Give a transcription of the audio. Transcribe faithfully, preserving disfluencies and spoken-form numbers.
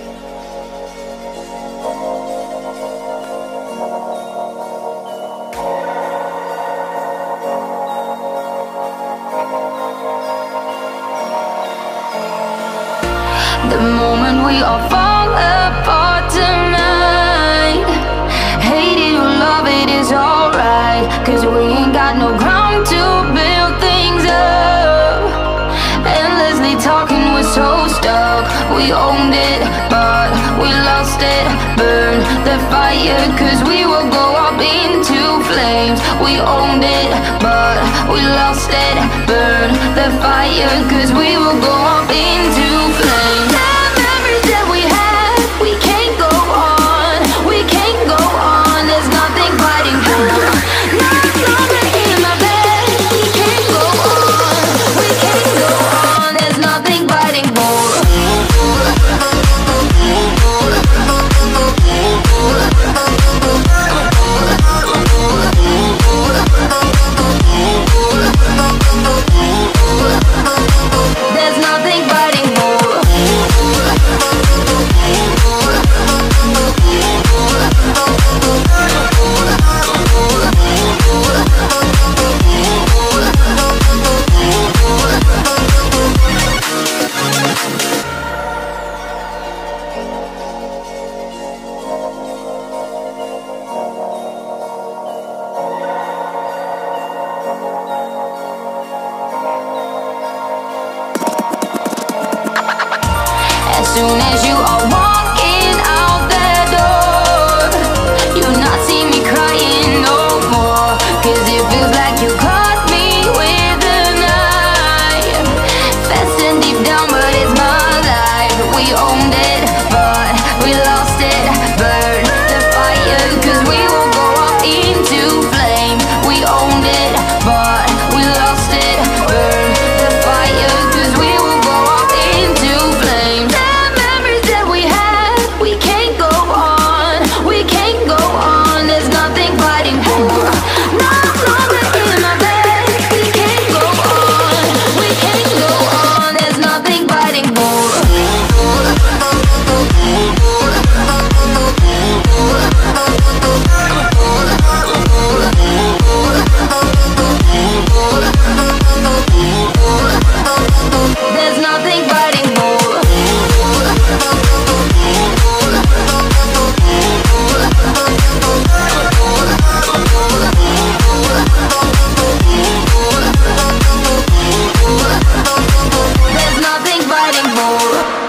The moment we all fall apart tonight, hate it or love it is alright, cause we ain't got no ground to build things up. Endlessly talking, we're so stuck. We owned it, but we lost it. Burn the fire, cause we will go up into flames. We owned it, but we lost it. Burn the fire, cause we will go up into flames. As soon as you are walking out that door, you'll not see me crying no more, cause it feels like you caught me with a knife. Fast and deep down, but it's my life. We owned it, but we lost it. Burn the fire, cause we will go up into flame. We owned it, but we lost it. Burn the fire, cause we will go up into flame. There's nothing fighting for.